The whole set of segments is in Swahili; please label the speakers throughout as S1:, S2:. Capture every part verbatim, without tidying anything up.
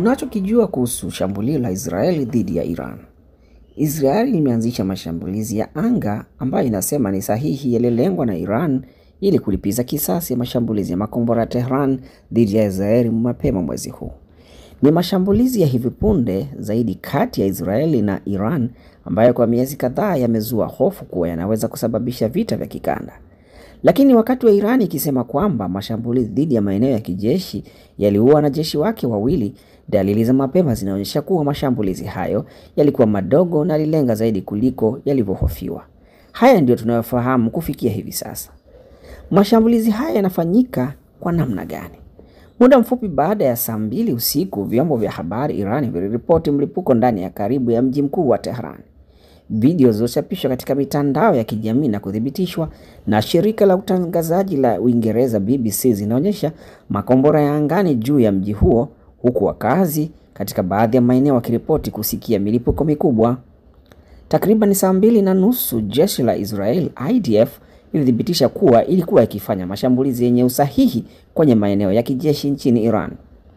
S1: Tunachokijua kuhusu shambulio la Israeli dhidi ya Iran. Israeli imeanzisha mashambulizi ya anga ambayo inasema ni sahihi yalilengwa na Iran ili kulipiza kisasi ya mashambulizi ya makombora ya Tehran dhidi ya Israeli mapema mwezi huu. Ni mashambulizi ya hivi punde zaidi kati ya Israeli na Iran ambayo kwa miezi kadhaa yamezua hofu kuwa yanaweza kusababisha vita vya kikanda. Lakini wakati wa Iran ikisema kwamba mashambulizi dhidi ya maeneo ya kijeshi yaliua wanajeshi wake wawili, dalili za mapema zinaonyesha kuwa mashambulizi hayo yalikuwa madogo na yalilenga zaidi kuliko yalivyohofiwa. Haya ndio tunayofahamu kufikia hivi sasa. Mashambulizi haya yanafanyika kwa namna gani? Muda mfupi baada ya saa mbili usiku, vyombo vya habari Iran viliripoti mlipuko ndani ya karibu ya mji mkuu wa Tehran. Video zilizochapishwa katika mitandao ya kijamii na kuthibitishwa na shirika la utangazaji la Uingereza B B C zinaonyesha makombora ya angani juu ya mji huo, huku wakazi katika baadhi ya maeneo wakiripoti kusikia milipuko mikubwa. Takriban saa mbili na nusu jeshi la Israel I D F ilithibitisha kuwa ilikuwa ikifanya mashambulizi yenye usahihi kwenye maeneo ya kijeshi nchini Iran.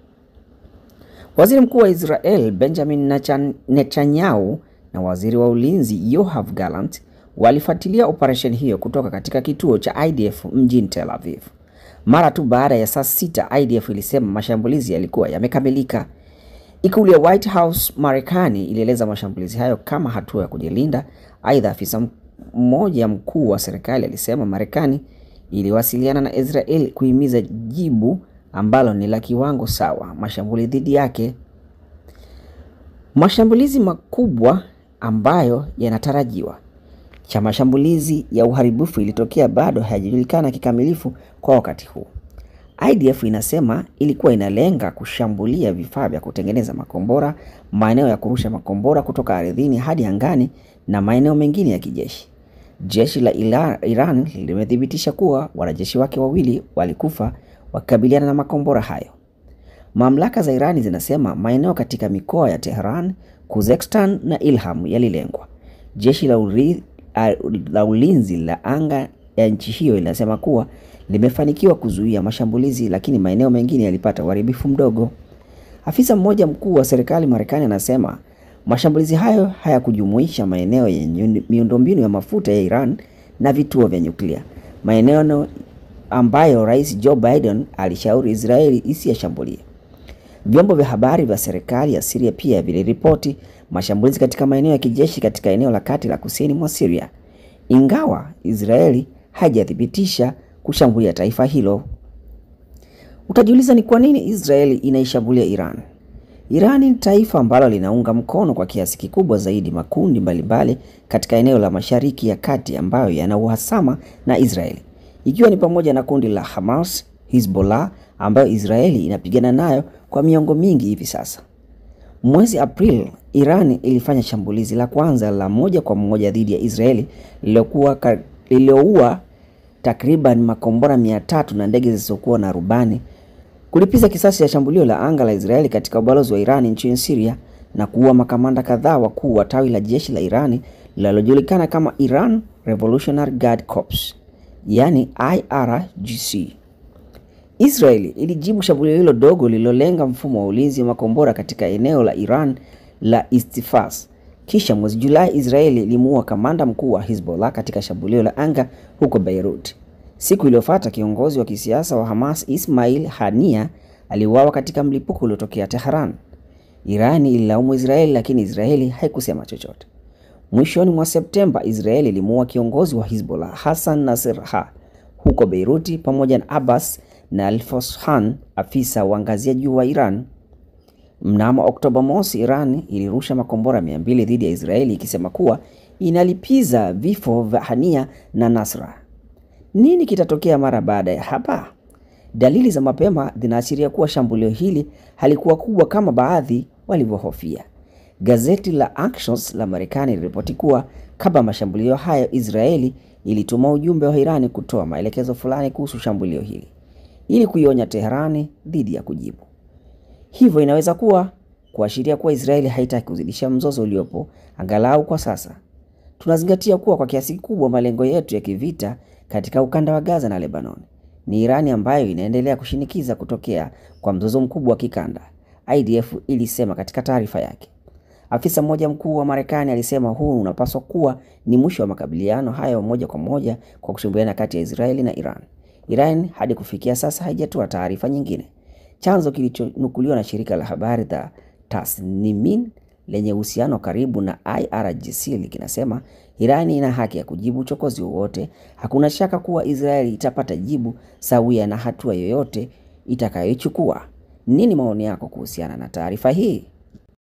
S1: Waziri Mkuu wa Israel Benjamin Netanyahu na waziri wa ulinzi Yoav Gallant walifuatilia operation hiyo kutoka katika kituo cha I D F mjini Tel Aviv. Mara tu baada ya saa sita, I D F ilisema mashambulizi yalikuwa yamekamilika. Ikulu ya White House Marekani ilieleza mashambulizi hayo kama hatua ya kujilinda. Aidha, afisa mmoja mkuu wa serikali alisema Marekani iliwasiliana na Israel kuhimiza jibu ambalo ni la kiwango sawa mashambulizi dhidi yake. Mashambulizi makubwa ambayo yanatarajiwa cha mashambulizi ya uharibifu ilitokea bado hayajulikana kikamilifu kwa wakati huu. I D F inasema ilikuwa inalenga kushambulia vifaa vya kutengeneza makombora, maeneo ya kurusha makombora kutoka ardhini hadi angani na maeneo mengine ya kijeshi. Jeshi la Iran limethibitisha kuwa wanajeshi wake wawili walikufa wakikabiliana na makombora hayo. Mamlaka za Irani zinasema maeneo katika mikoa ya Tehran, Khuzestan na Ilham yalilengwa. Jeshi la, uri, uh, la ulinzi la anga ya nchi hiyo linasema kuwa limefanikiwa kuzuia mashambulizi, lakini maeneo mengine yalipata uharibifu mdogo. Afisa mmoja mkuu wa serikali Marekani anasema mashambulizi hayo hayakujumuisha maeneo yenye miundombinu ya mafuta ya Iran na vituo vya nyuklia, maeneo ambayo Rais Joe Biden alishauri Israeli isiyashambulie. Vyombo vya habari vya serikali ya Syria pia viliripoti mashambulizi katika maeneo ya kijeshi katika eneo la kati la kusini mwa Syria, ingawa Israeli haijathibitisha kushambulia taifa hilo. Utajiuliza ni kwa nini Israeli inaishambulia Iran? Iran ni taifa ambalo linaunga mkono kwa kiasi kikubwa zaidi makundi mbalimbali katika eneo la Mashariki ya Kati ambayo yana uhasama na Israeli, ikiwa ni pamoja na kundi la Hamas, Hezbollah ambayo Israeli inapigana nayo kwa miongo mingi hivi sasa. Mwezi April, Iran ilifanya shambulizi la kwanza la moja kwa moja dhidi ya Israeli lililokuwa lililoua takriban makombora mia tatu na ndege zisizokuwa na rubani, kulipiza kisasi ya shambulio la anga la Israeli katika ubalozi wa Iran nchini Syria na kuua makamanda kadhaa wakuu wa tawi la jeshi la Iran linalojulikana kama Iran Revolutionary Guard Corps, yani I R G C. Israeli ilijibu shambulio hilo dogo lililolenga mfumo wa ulinzi wa makombora katika eneo la Iran la Istifas. Kisha mwezi Julai, Israeli ilimuua kamanda mkuu wa Hezbollah katika shambulio la anga huko Beirut. Siku iliyofuata, kiongozi wa kisiasa wa Hamas Ismail Haniyeh aliuawa katika mlipuko uliotokea Tehran. Iran ililaumu Israeli, lakini Israeli haikusema chochote. Mwishoni mwa Septemba, Israeli ilimuua kiongozi wa Hezbollah Hassan Nasrallah huko Beirut pamoja na Abbas na Al-Foshan, afisa wa ngazi ya juu wa Iran. Mnamo Oktoba mosi, Iran ilirusha makombora mia mbili dhidi ya Israeli ikisema kuwa inalipiza vifo vya Haniyeh na Nasra. Nini kitatokea mara baada ya hapa? Dalili za mapema zinaashiria kuwa shambulio hili halikuwa kubwa kama baadhi walivyohofia. Gazeti la Axios la Marekani liliripoti kuwa kabla mashambulio hayo, Israeli ilituma ujumbe wa Iran kutoa maelekezo fulani kuhusu shambulio hili ili kuionya Tehran dhidi ya kujibu. Hivyo inaweza kuwa kuashiria kuwa Israeli haitaki kuzidisha mzozo uliopo, angalau kwa sasa. Tunazingatia kuwa kwa kiasi kikubwa malengo yetu ya kivita katika ukanda wa Gaza na Lebanon ni Irani ambayo inaendelea kushinikiza kutokea kwa mzozo mkubwa wa kikanda. I D F ilisema katika taarifa yake. Afisa mmoja mkuu wa Marekani alisema huu unapaswa kuwa ni mwisho wa makabiliano hayo moja kwa moja kwa kushambuliana kati ya Israeli na Iran. Iran hadi kufikia sasa haijatoa taarifa nyingine. Chanzo kilichonukuliwa na shirika la habari la Tasnimin lenye uhusiano karibu na I R G C kinasema Iran ina haki ya kujibu uchokozi wowote. Hakuna shaka kuwa Israeli itapata jibu sawia na hatua yoyote itakayochukua. Nini maoni yako kuhusiana na taarifa hii?